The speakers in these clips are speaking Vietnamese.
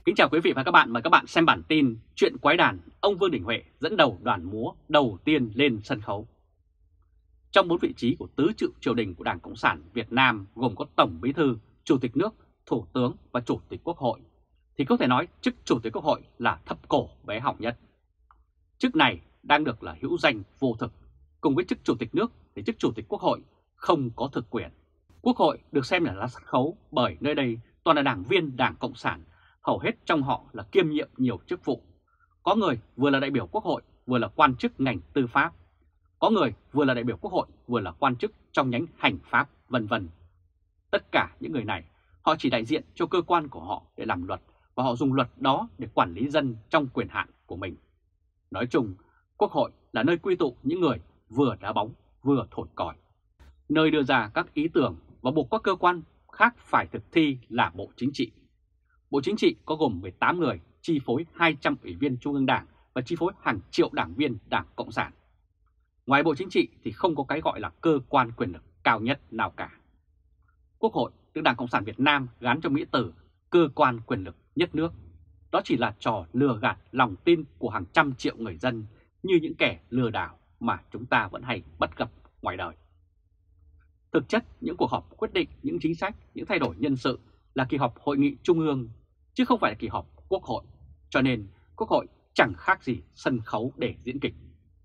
Kính chào quý vị và các bạn, mời các bạn xem bản tin Chuyện quái đàn, ông Vương Đình Huệ dẫn đầu đoàn múa đầu tiên lên sân khấu. Trong 4 vị trí của tứ trụ triều đình của Đảng Cộng sản Việt Nam gồm có Tổng Bí thư, Chủ tịch nước, Thủ tướng và Chủ tịch Quốc hội, thì có thể nói chức Chủ tịch Quốc hội là thấp cổ bé họng nhất. Chức này đang được là hữu danh vô thực, cùng với chức Chủ tịch nước thì chức Chủ tịch Quốc hội không có thực quyền. Quốc hội được xem là sân khấu bởi nơi đây toàn là đảng viên Đảng Cộng sản, hầu hết trong họ là kiêm nhiệm nhiều chức vụ. Có người vừa là đại biểu Quốc hội, vừa là quan chức ngành tư pháp. Có người vừa là đại biểu Quốc hội, vừa là quan chức trong nhánh hành pháp, vân vân. Tất cả những người này, họ chỉ đại diện cho cơ quan của họ để làm luật và họ dùng luật đó để quản lý dân trong quyền hạn của mình. Nói chung, Quốc hội là nơi quy tụ những người vừa đá bóng, vừa thổi còi. Nơi đưa ra các ý tưởng và buộc các cơ quan khác phải thực thi là Bộ Chính trị. Bộ Chính trị có gồm 18 người, chi phối 200 ủy viên Trung ương Đảng và chi phối hàng triệu đảng viên Đảng Cộng sản. Ngoài Bộ Chính trị thì không có cái gọi là cơ quan quyền lực cao nhất nào cả. Quốc hội được Đảng Cộng sản Việt Nam gán cho nghĩa từ cơ quan quyền lực nhất nước. Đó chỉ là trò lừa gạt lòng tin của hàng trăm triệu người dân như những kẻ lừa đảo mà chúng ta vẫn hay bắt gặp ngoài đời. Thực chất, những cuộc họp quyết định những chính sách, những thay đổi nhân sự là kỳ họp hội nghị trung ương, chứ không phải là kỳ họp Quốc hội. Cho nên, Quốc hội chẳng khác gì sân khấu để diễn kịch.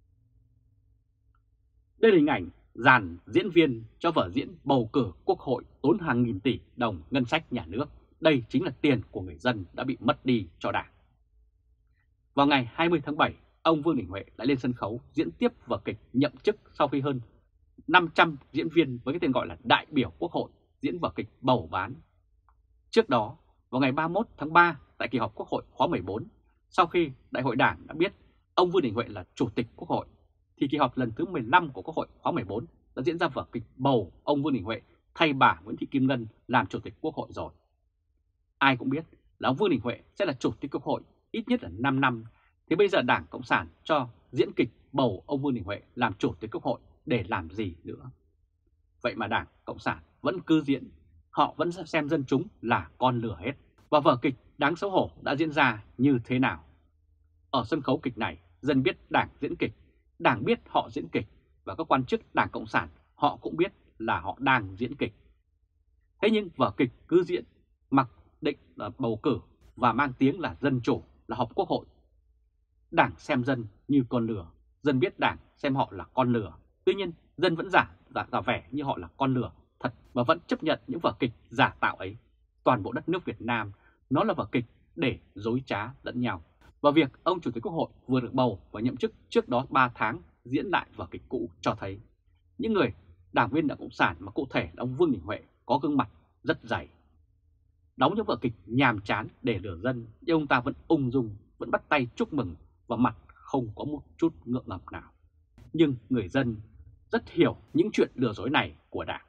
Đây là hình ảnh dàn diễn viên cho vở diễn bầu cử Quốc hội tốn hàng nghìn tỷ đồng ngân sách nhà nước. Đây chính là tiền của người dân đã bị mất đi cho Đảng. Vào ngày 20 tháng 7, ông Vương Đình Huệ đã lên sân khấu diễn tiếp vở kịch nhậm chức sau khi hơn 500 diễn viên với cái tên gọi là đại biểu Quốc hội diễn vở kịch bầu bán. Trước đó, vào ngày 31 tháng 3 tại kỳ họp Quốc hội khóa 14, sau khi Đại hội Đảng đã biết ông Vương Đình Huệ là Chủ tịch Quốc hội, thì kỳ họp lần thứ 15 của Quốc hội khóa 14 đã diễn ra vở kịch bầu ông Vương Đình Huệ thay bà Nguyễn Thị Kim Ngân làm Chủ tịch Quốc hội rồi. Ai cũng biết là ông Vương Đình Huệ sẽ là Chủ tịch Quốc hội ít nhất là 5 năm, thì bây giờ Đảng Cộng sản cho diễn kịch bầu ông Vương Đình Huệ làm Chủ tịch Quốc hội để làm gì nữa. Vậy mà Đảng Cộng sản vẫn cứ diễn, họ vẫn xem dân chúng là con lừa hết. Và vở kịch đáng xấu hổ đã diễn ra như thế nào? Ở sân khấu kịch này, dân biết Đảng diễn kịch, Đảng biết họ diễn kịch, và các quan chức Đảng Cộng sản họ cũng biết là họ đang diễn kịch. Thế nhưng vở kịch cứ diễn, mặc định là bầu cử và mang tiếng là dân chủ, là họp Quốc hội. Đảng xem dân như con lừa, dân biết Đảng xem họ là con lừa. Tuy nhiên, dân vẫn giả vẻ như họ là con lừa thật và vẫn chấp nhận những vở kịch giả tạo ấy. Toàn bộ đất nước Việt Nam nó là vở kịch để dối trá lẫn nhau. Và việc ông Chủ tịch Quốc hội vừa được bầu và nhậm chức trước đó 3 tháng diễn lại vở kịch cũ cho thấy những người đảng viên Đảng Cộng sản, mà cụ thể là ông Vương Đình Huệ, có gương mặt rất dày. Đóng những vở kịch nhàm chán để lừa dân, nhưng ông ta vẫn ung dung, vẫn bắt tay chúc mừng và mặt không có một chút ngượng ngập nào. Nhưng người dân rất hiểu những chuyện lừa dối này của Đảng.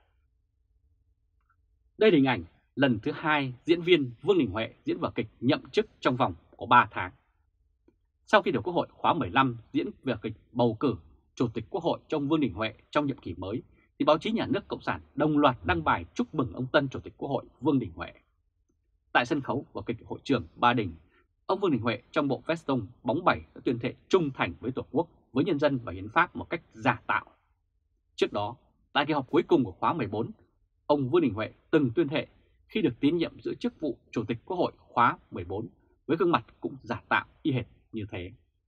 Đây là hình ảnh lần thứ 2 diễn viên Vương Đình Huệ diễn vở kịch nhậm chức trong vòng có 3 tháng. Sau khi được Quốc hội khóa 15 diễn vở kịch bầu cử Chủ tịch Quốc hội cho ông Vương Đình Huệ trong nhiệm kỳ mới, thì báo chí nhà nước Cộng sản đồng loạt đăng bài chúc mừng ông tân Chủ tịch Quốc hội Vương Đình Huệ. Tại sân khấu vở kịch hội trường Ba Đình, ông Vương Đình Huệ trong bộ veston bóng bẩy đã tuyên thệ trung thành với Tổ quốc, với nhân dân và hiến pháp một cách giả tạo. Trước đó, tại kỳ họp cuối cùng của khóa 14, ông Vương Đình Huệ từng tuyên thệ khi được tín nhiệm giữ chức vụ Chủ tịch Quốc hội khóa 14 với gương mặt cũng giả tạo y hệt như thế.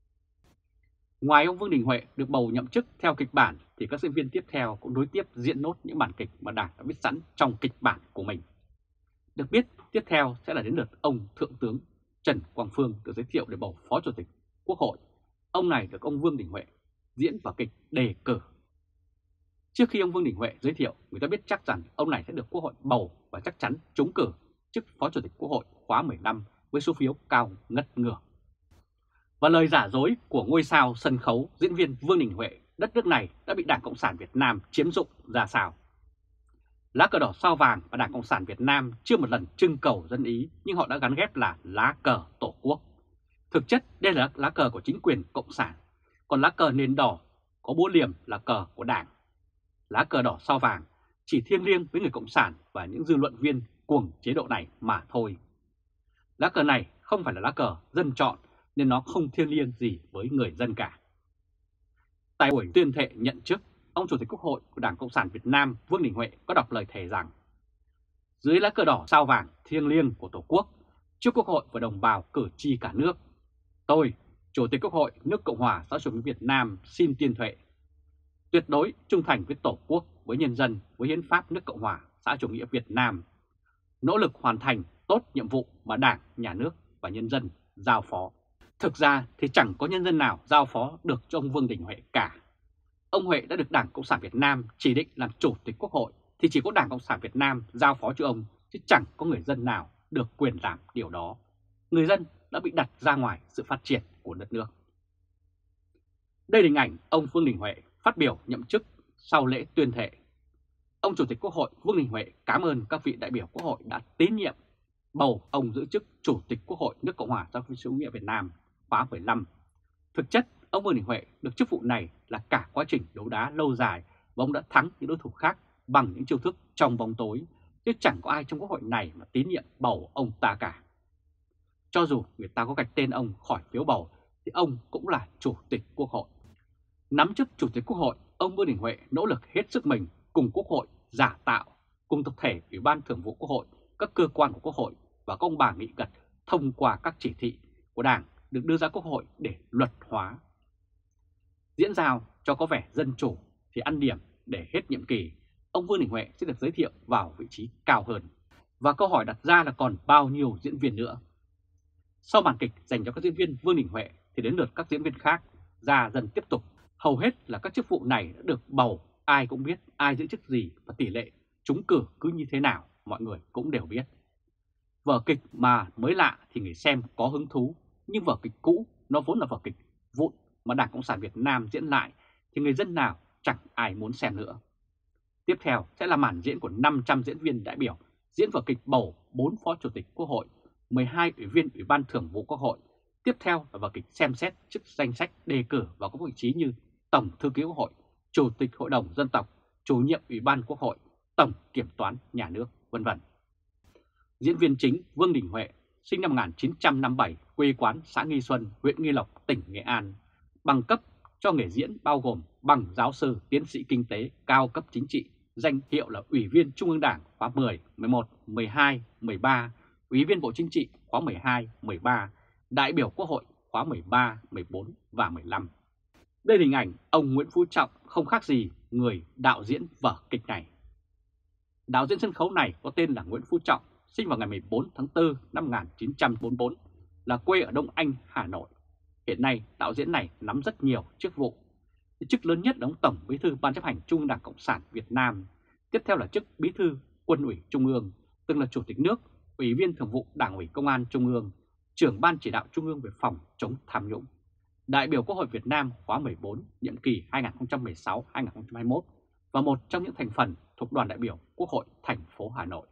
Ngoài ông Vương Đình Huệ được bầu nhậm chức theo kịch bản thì các diễn viên tiếp theo cũng nối tiếp diễn nốt những bản kịch mà Đảng đã viết sẵn trong kịch bản của mình. Được biết, tiếp theo sẽ là đến lượt ông Thượng tướng Trần Quang Phương được giới thiệu để bầu Phó Chủ tịch Quốc hội. Ông này được ông Vương Đình Huệ diễn vở kịch đề cử. Trước khi ông Vương Đình Huệ giới thiệu, người ta biết chắc rằng ông này sẽ được Quốc hội bầu và chắc chắn trúng cử chức Phó Chủ tịch Quốc hội khóa 15 với số phiếu cao ngất ngửa. Và lời giả dối của ngôi sao sân khấu diễn viên Vương Đình Huệ, đất nước này đã bị Đảng Cộng sản Việt Nam chiếm dụng ra sao? Lá cờ đỏ sao vàng và Đảng Cộng sản Việt Nam chưa một lần trưng cầu dân ý, nhưng họ đã gắn ghép là lá cờ Tổ quốc. Thực chất đây là lá cờ của chính quyền Cộng sản, còn lá cờ nền đỏ có búa liềm là cờ của Đảng. Lá cờ đỏ sao vàng chỉ thiêng liêng với người Cộng sản và những dư luận viên cuồng chế độ này mà thôi. Lá cờ này không phải là lá cờ dân chọn nên nó không thiêng liêng gì với người dân cả. Tại buổi tuyên thệ nhận chức, ông Chủ tịch Quốc hội của Đảng Cộng sản Việt Nam Vương Đình Huệ có đọc lời thề rằng: dưới lá cờ đỏ sao vàng thiêng liêng của Tổ quốc, trước Quốc hội và đồng bào cử tri cả nước, tôi, Chủ tịch Quốc hội nước Cộng hòa xã hội chủ nghĩa Việt Nam xin tuyên thệ tuyệt đối trung thành với Tổ quốc, với nhân dân, với hiến pháp nước Cộng hòa xã hội chủ nghĩa Việt Nam, nỗ lực hoàn thành tốt nhiệm vụ mà Đảng, Nhà nước và nhân dân giao phó. Thực ra thì chẳng có nhân dân nào giao phó được cho ông Vương Đình Huệ cả. Ông Huệ đã được Đảng Cộng sản Việt Nam chỉ định làm Chủ tịch Quốc hội thì chỉ có Đảng Cộng sản Việt Nam giao phó cho ông, chứ chẳng có người dân nào được quyền làm điều đó. Người dân đã bị đặt ra ngoài sự phát triển của đất nước. Đây là hình ảnh ông Vương Đình Huệ phát biểu nhậm chức sau lễ tuyên thệ. Ông Chủ tịch Quốc hội Vương Đình Huệ cảm ơn các vị đại biểu Quốc hội đã tín nhiệm bầu ông giữ chức Chủ tịch Quốc hội nước Cộng hòa xã hội chủ nghĩa Việt Nam khóa 15. Thực chất, ông Vương Đình Huệ được chức vụ này là cả quá trình đấu đá lâu dài và ông đã thắng những đối thủ khác bằng những chiêu thức trong bóng tối, chứ chẳng có ai trong Quốc hội này mà tín nhiệm bầu ông ta cả. Cho dù người ta có gạch tên ông khỏi phiếu bầu thì ông cũng là Chủ tịch Quốc hội. Nắm chức Chủ tịch Quốc hội, ông Vương Đình Huệ nỗ lực hết sức mình cùng Quốc hội giả tạo, cùng tập thể Ủy ban Thường vụ Quốc hội, các cơ quan của Quốc hội và các ông bà nghị gật thông qua các chỉ thị của Đảng được đưa ra Quốc hội để luật hóa. Diễn giao cho có vẻ dân chủ thì ăn điểm để hết nhiệm kỳ, ông Vương Đình Huệ sẽ được giới thiệu vào vị trí cao hơn. Và câu hỏi đặt ra là còn bao nhiêu diễn viên nữa? Sau màn kịch dành cho các diễn viên Vương Đình Huệ thì đến lượt các diễn viên khác ra dần tiếp tục. Hầu hết là các chức vụ này đã được bầu, ai cũng biết ai giữ chức gì và tỷ lệ trúng cử cứ như thế nào mọi người cũng đều biết. Vở kịch mà mới lạ thì người xem có hứng thú, nhưng vở kịch cũ nó vốn là vở kịch vụn mà Đảng Cộng sản Việt Nam diễn lại thì người dân nào chẳng ai muốn xem nữa. Tiếp theo sẽ là màn diễn của 500 diễn viên đại biểu diễn vở kịch bầu 4 Phó Chủ tịch Quốc hội, 12 Ủy viên Ủy ban Thường vụ Quốc hội. Tiếp theo là vở kịch xem xét chức danh sách đề cử vào các vị trí như Tổng Thư ký Quốc hội, Chủ tịch Hội đồng Dân tộc, Chủ nhiệm Ủy ban Quốc hội, Tổng Kiểm toán Nhà nước, v.v. Diễn viên chính Vương Đình Huệ, sinh năm 1957, quê quán xã Nghi Xuân, huyện Nghi Lộc, tỉnh Nghệ An. Bằng cấp cho nghề diễn bao gồm bằng giáo sư, tiến sĩ kinh tế, cao cấp chính trị, danh hiệu là Ủy viên Trung ương Đảng khóa 10, 11, 12, 13, Ủy viên Bộ Chính trị khóa 12, 13, đại biểu Quốc hội khóa 13, 14 và 15. Đây là hình ảnh ông Nguyễn Phú Trọng không khác gì người đạo diễn vở kịch này. Đạo diễn sân khấu này có tên là Nguyễn Phú Trọng, sinh vào ngày 14 tháng 4 năm 1944, là quê ở Đông Anh, Hà Nội. Hiện nay, đạo diễn này nắm rất nhiều chức vụ. Chức lớn nhất là ông Tổng Bí thư Ban chấp hành Trung ương Đảng Cộng sản Việt Nam. Tiếp theo là chức Bí thư Quân ủy Trung ương, từng là Chủ tịch nước, Ủy viên Thường vụ Đảng ủy Công an Trung ương, Trưởng Ban Chỉ đạo Trung ương về phòng chống tham nhũng, đại biểu Quốc hội Việt Nam khóa 14, nhiệm kỳ 2016-2021 và một trong những thành phần thuộc đoàn đại biểu Quốc hội thành phố Hà Nội.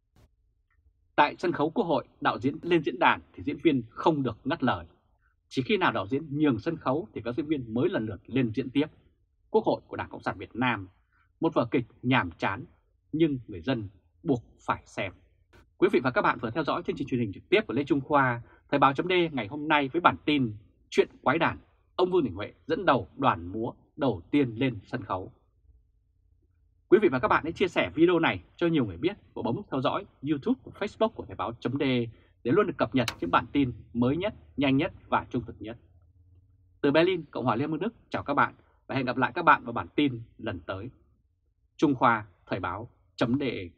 Tại sân khấu Quốc hội, đạo diễn lên diễn đàn thì diễn viên không được ngắt lời. Chỉ khi nào đạo diễn nhường sân khấu thì các diễn viên mới lần lượt lên diễn tiếp. Quốc hội của Đảng Cộng sản Việt Nam, một vở kịch nhàm chán nhưng người dân buộc phải xem. Quý vị và các bạn vừa theo dõi chương trình truyền hình trực tiếp của Lê Trung Khoa, Thời báo chấm D ngày hôm nay với bản tin Chuyện quái đản, ông Vương Đình Huệ dẫn đầu đoàn múa đầu tiên lên sân khấu. Quý vị và các bạn hãy chia sẻ video này cho nhiều người biết và bấm nút theo dõi YouTube và Facebook của Thời báo chấm D để luôn được cập nhật những bản tin mới nhất, nhanh nhất và trung thực nhất. Từ Berlin, Cộng hòa Liên bang Đức, chào các bạn và hẹn gặp lại các bạn vào bản tin lần tới. Trung Khoa, Thời báo chấm D.